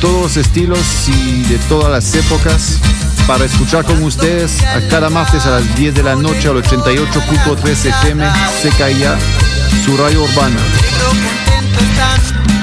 todos los estilos y de todas las épocas, para escuchar con ustedes a cada martes a las 10 de la noche al 88.3 FM CKIA, su radio urbana. Contento están